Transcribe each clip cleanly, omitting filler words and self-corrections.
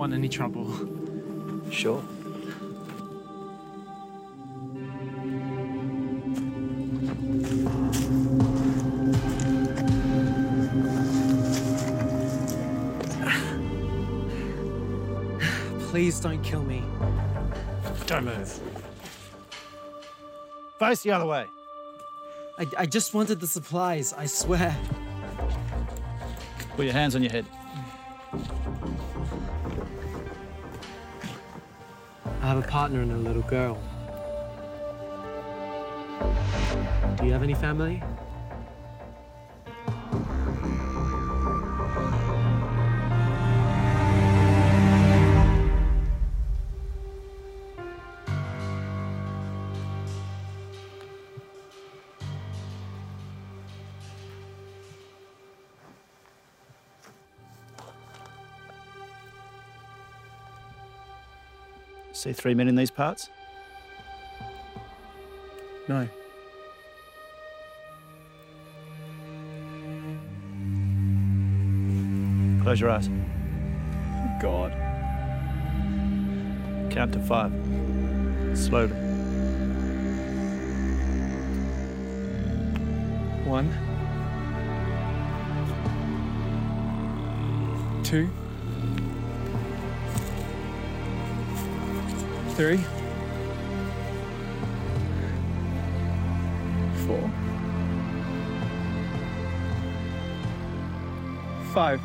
want any trouble. Sure. Please don't kill me. Don't move. Face the other way. I just wanted the supplies, I swear. Put your hands on your head. I have a partner and a little girl. Do you have any family? See 3 men in these parts? No. Close your eyes. God. Count to 5. Slowly. 1, 2, 3, 4, 5.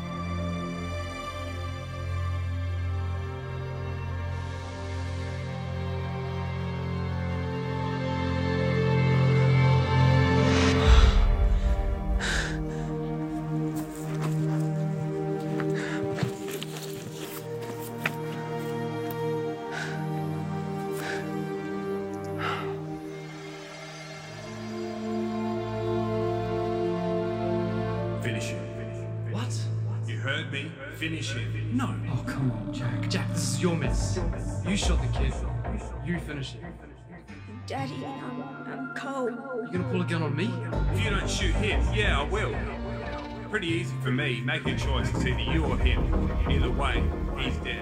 Finish him. What? You heard me. Finish him. No. Oh, come on, Jack. Jack, this is your mess. You shot the kid. You finish it. Daddy, I'm cold. You gonna pull a gun on me? If you don't shoot him, yeah, I will. Pretty easy for me. Make a choice. It's either you or him. Either way, he's dead.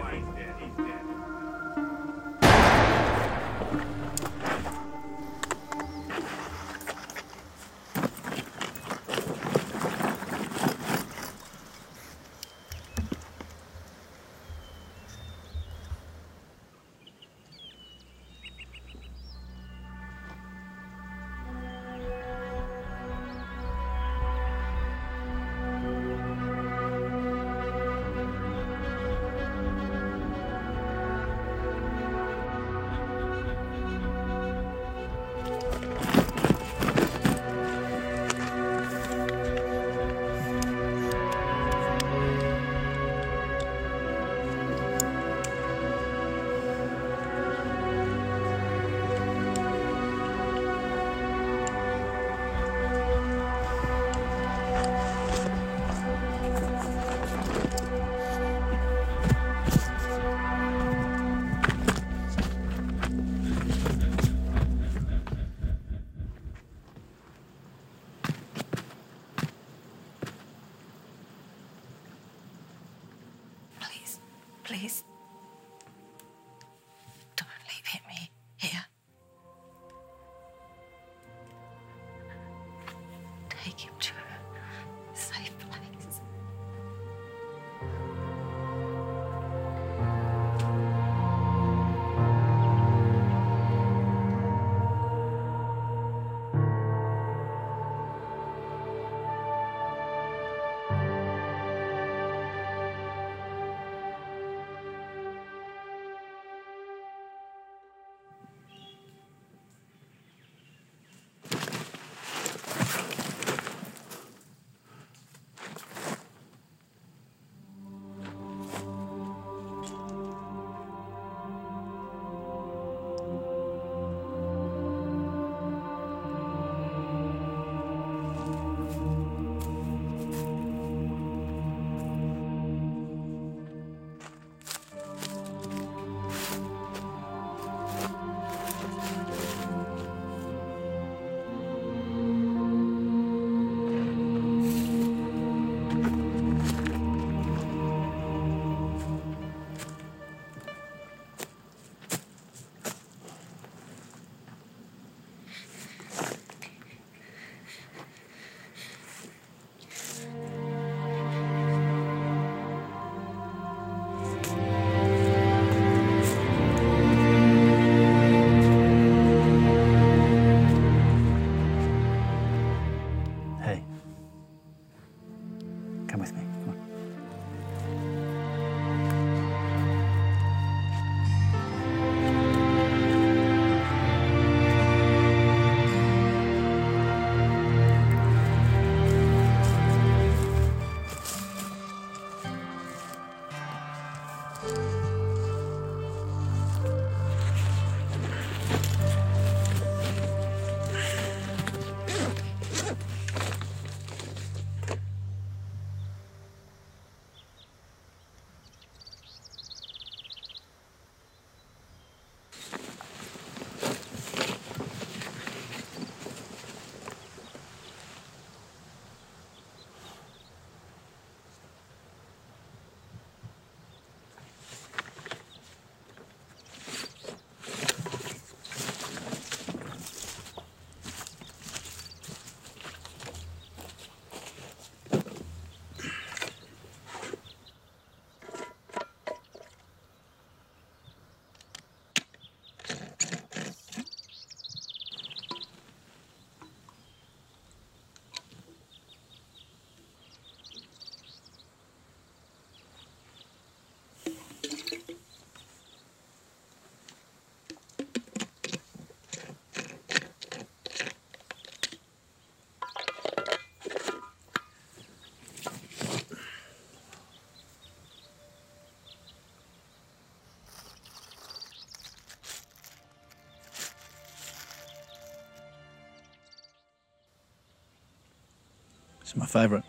It's my favourite.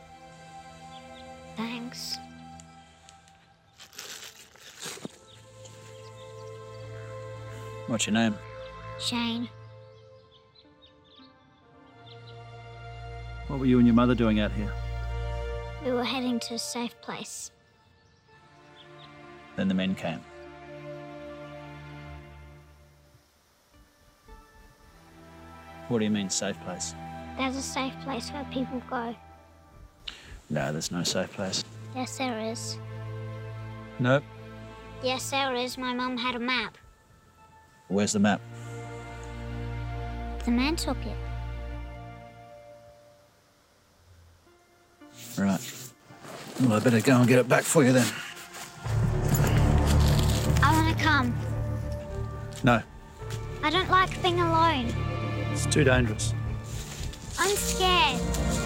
Thanks. What's your name? Shane. What were you and your mother doing out here? We were heading to a safe place. Then the men came. What do you mean, safe place? There's a safe place where people go. No, there's no safe place. Yes, there is. Nope. Yes, there is. My mum had a map. Where's the map? The man took it. Right. Well, I better go and get it back for you then. I want to come. No, I don't like being alone. it's too dangerous. I'm scared.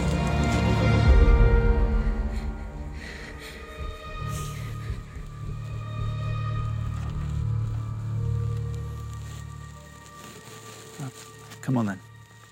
Come on then.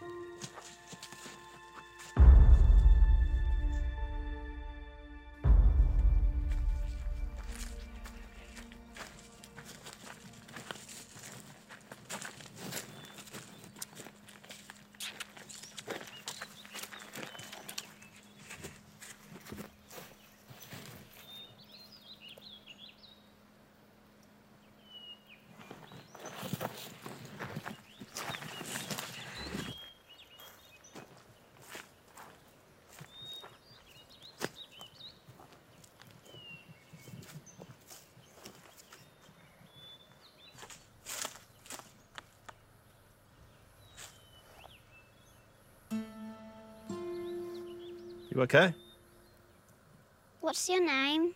You okay? What's your name?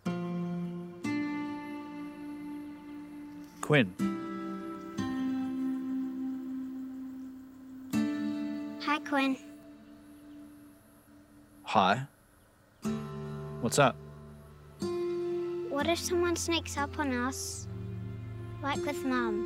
Quinn. Hi, Quinn. Hi. What's up? What if someone sneaks up on us? Like with Mum.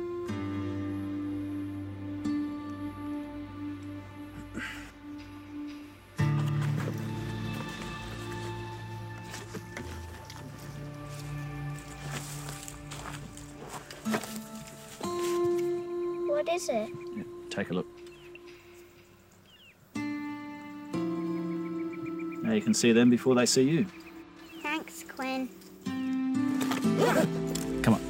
What is it? Yeah, take a look. Now you can see them before they see you. Thanks, Quinn. Come on.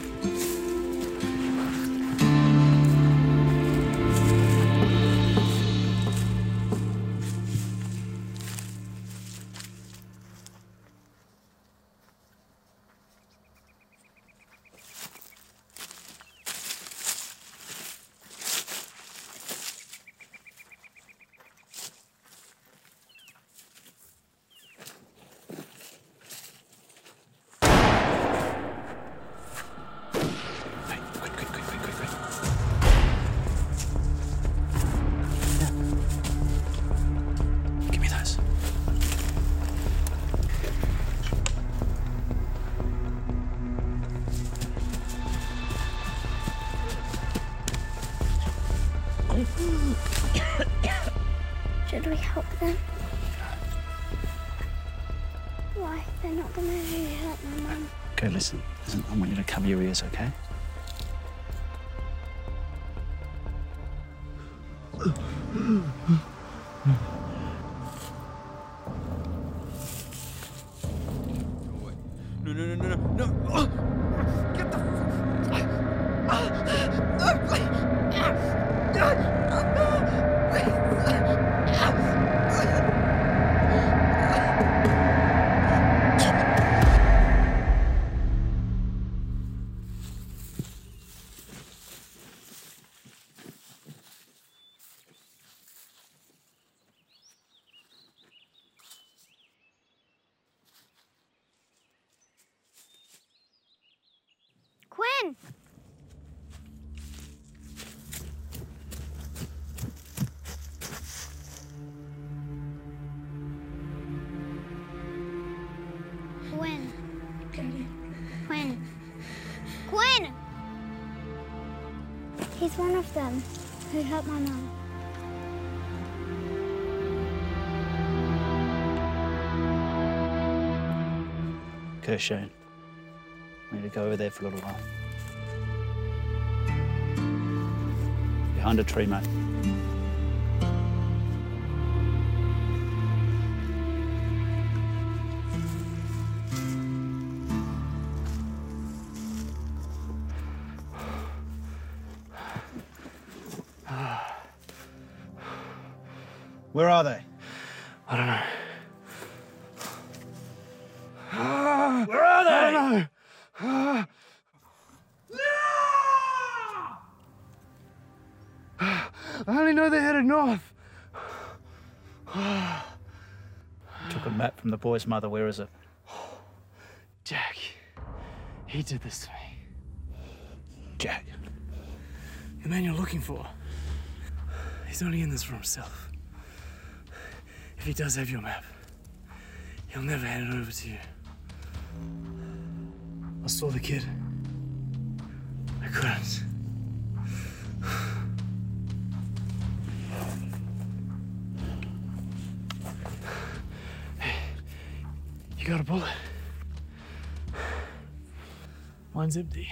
Should we help them? Why? They're not gonna hurt my mum. Okay, listen. I want you to cover your ears, okay? No. Get the... Quinn! Quinn. Quinn. Quinn! He's one of them who hurt my mum. Okay, Shane. I need to go over there for a little while. Behind a tree, mate. Where are they? I don't know. Where are they? I don't know. I only know they're headed north. Took a map from the boy's mother. Where is it? Jack, he did this to me. Jack. The man you're looking for. He's only in this for himself. If he does have your map, he'll never hand it over to you. I saw the kid. I couldn't. Hey, you got a bullet? Mine's empty.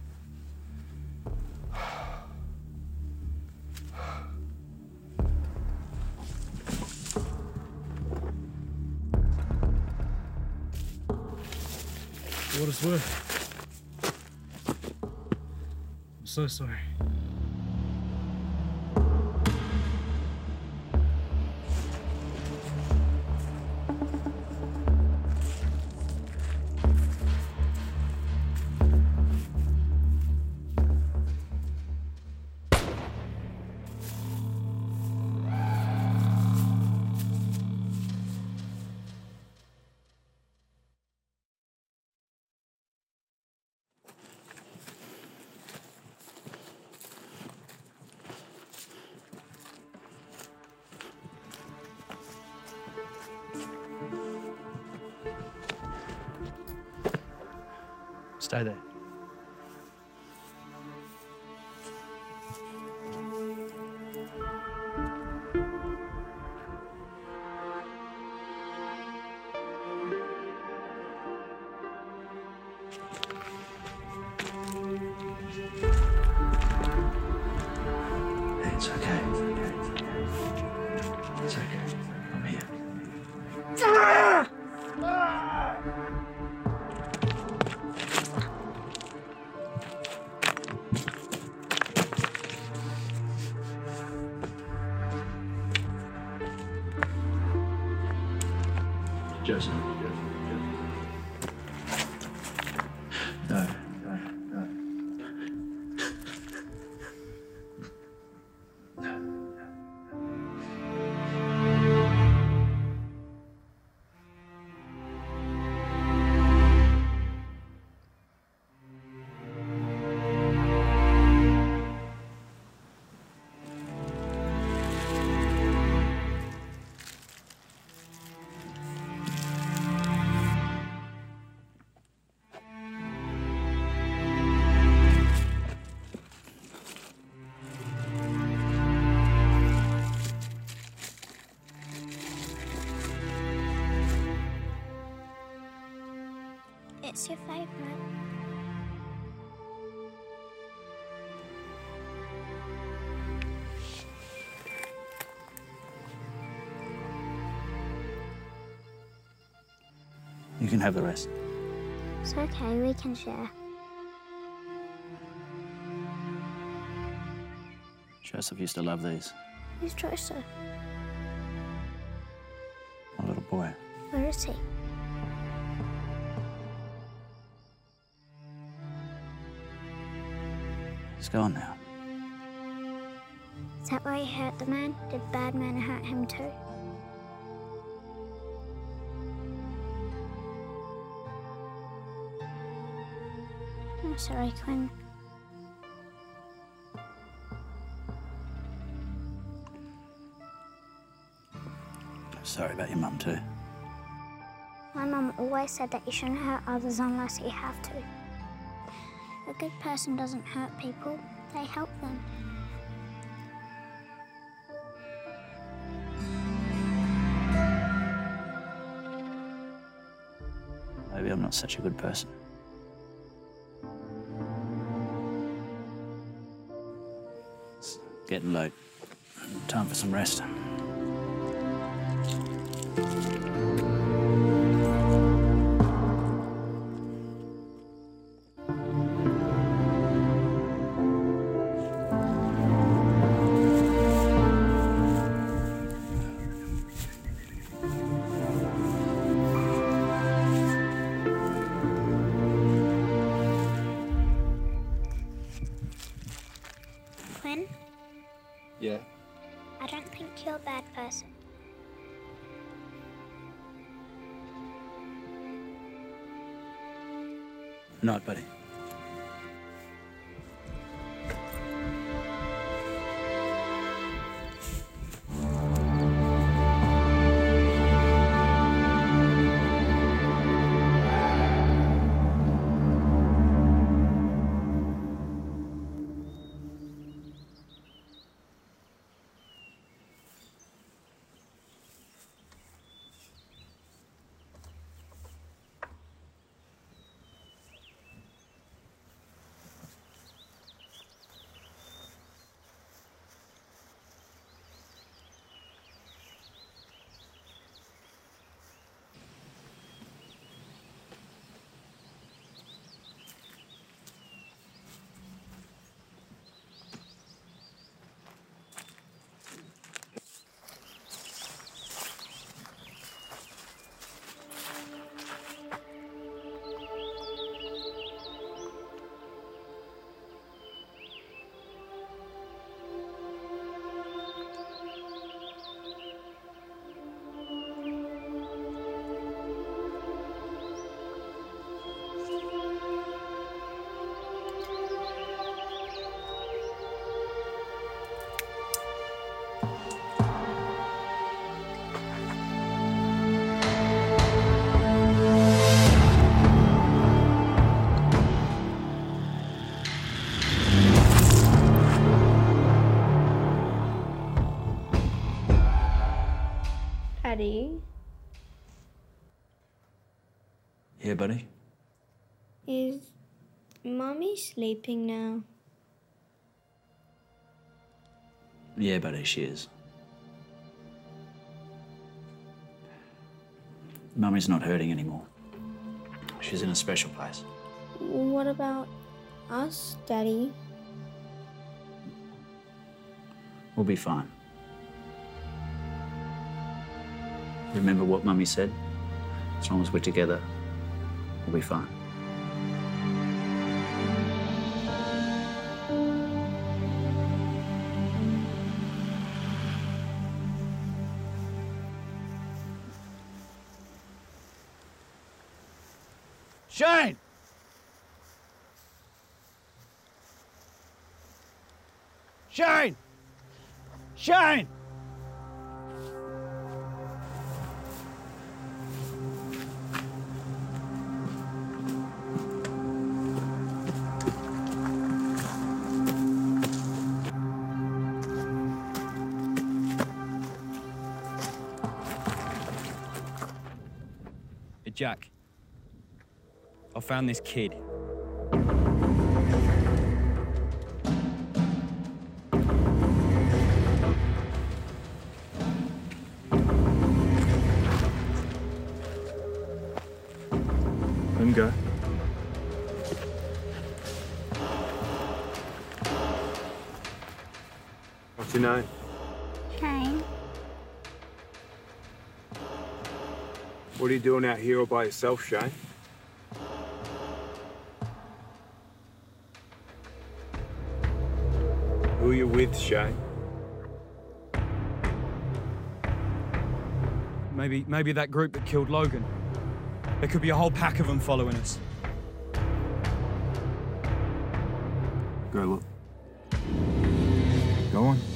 For what it's worth. I'm so sorry. Stay there. It's okay. It's okay. I'm here. Joseph. No. It's your favourite. You can have the rest. It's okay, we can share. Joseph used to love these. Who's Joseph? My little boy. Where is he? He's gone now. Is that why he hurt the man? Did bad men hurt him too? I'm sorry, Quinn. Sorry about your mum too. My mum always said that you shouldn't hurt others unless you have to. A good person doesn't hurt people, they help them. Maybe I'm not not such a good person. It's getting late. Time for some rest. Quinn, Yeah? I don't think you're a bad person. Not, buddy. Daddy, Yeah, buddy? is Mommy sleeping now? Yeah, buddy, she is. Mummy's not hurting anymore. She's in a special place. What about us, Daddy? We'll be fine. Remember what Mummy said? As long as we're together, we'll be fine. Shane! Shane! Shane! Hey, Jack. I found this kid. Let him go. What's your name? Shane, What are you doing out here all by yourself, Shane? Who are you with, Shane? Maybe that group that killed Logan. There could be a whole pack of them following us. Go look. Go on.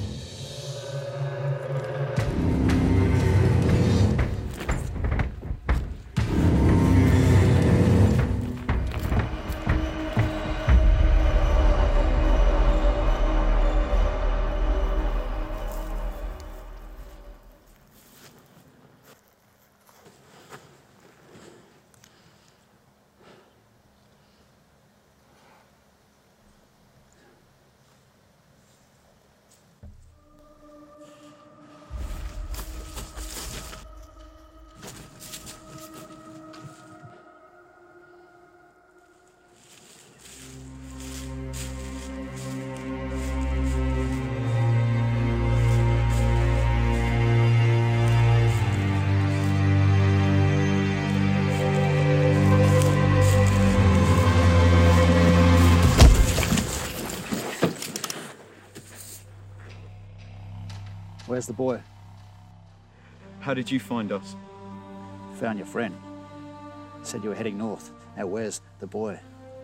Where's the boy? How did you find us? Found your friend. Said you were heading north. Now where's the boy?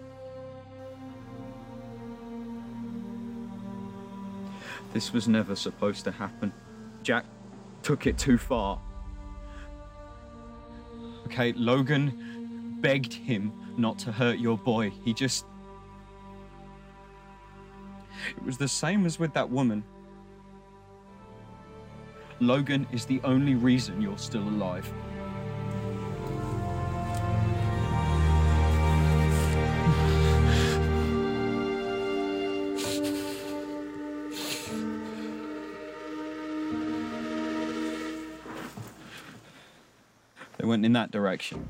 This was never supposed to happen. Jack took it too far. Okay, Logan begged him not to hurt your boy. He just... It was the same as with that woman. Logan is the only reason you're still alive. They went in that direction.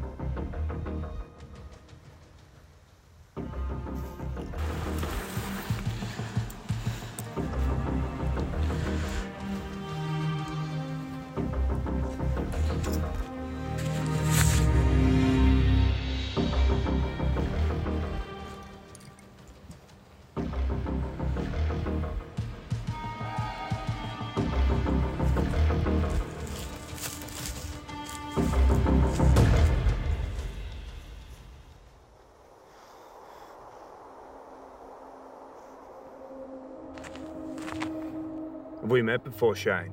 Have we met before, Shane?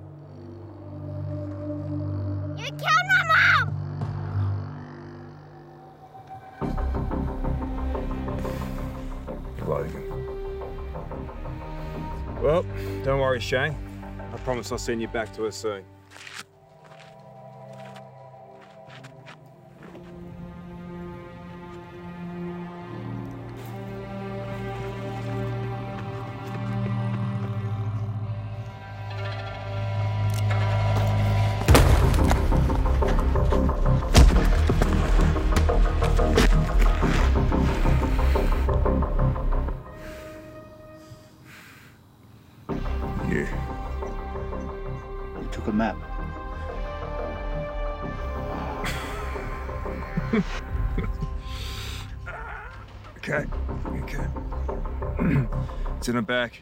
You killed my mom! Logan. Well, don't worry, Shane. I promise I'll send you back to her soon. Map. Okay. It's in her back.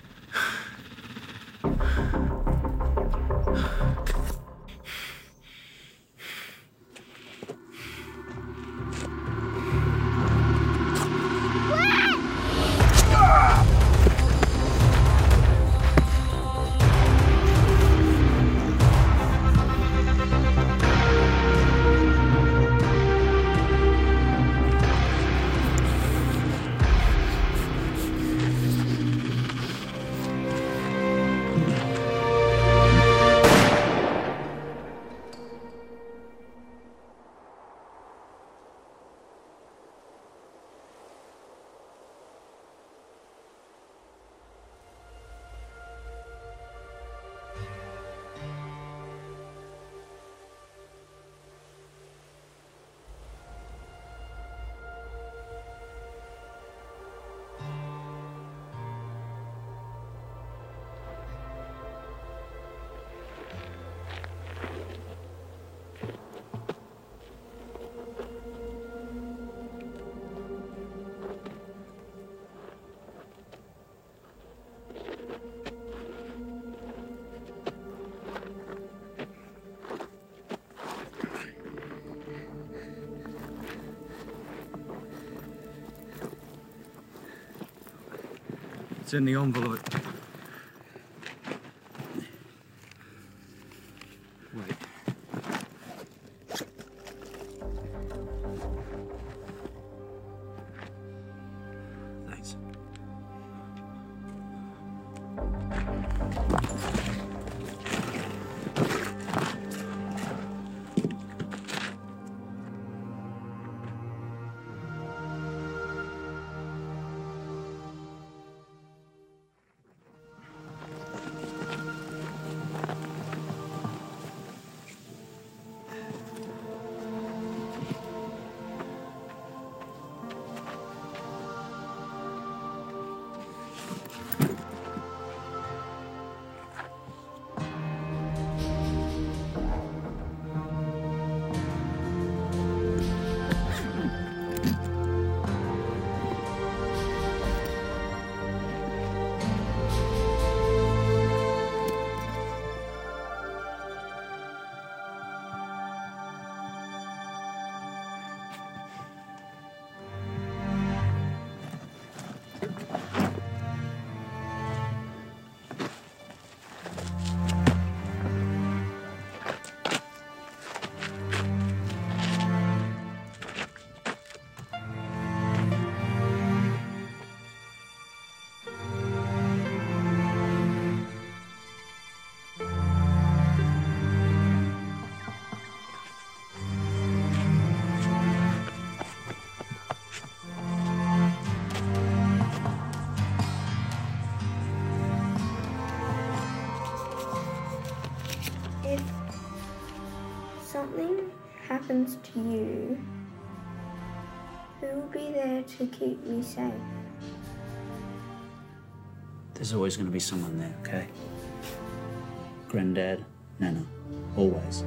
It's in the envelope. Wait. Thanks. something happens to you, who will be there to keep me safe? There's always going to be someone there, okay? Granddad, Nana, always.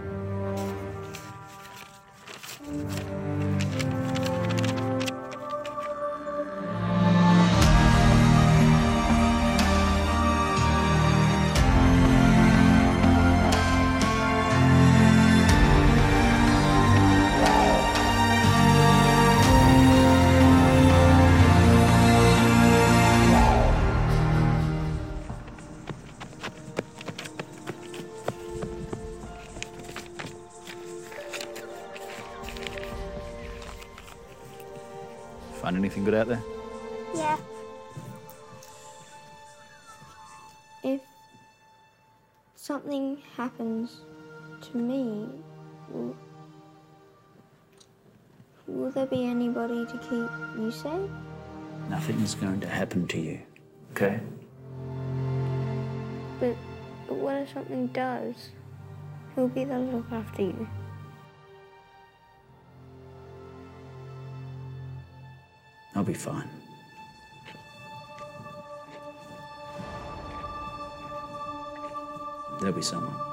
Find anything good out there? Yeah. If something happens to me, will there be anybody to keep you safe? Nothing's going to happen to you, okay? But what if something does? Who'll be there to look after you? I'll be fine. There'll be someone.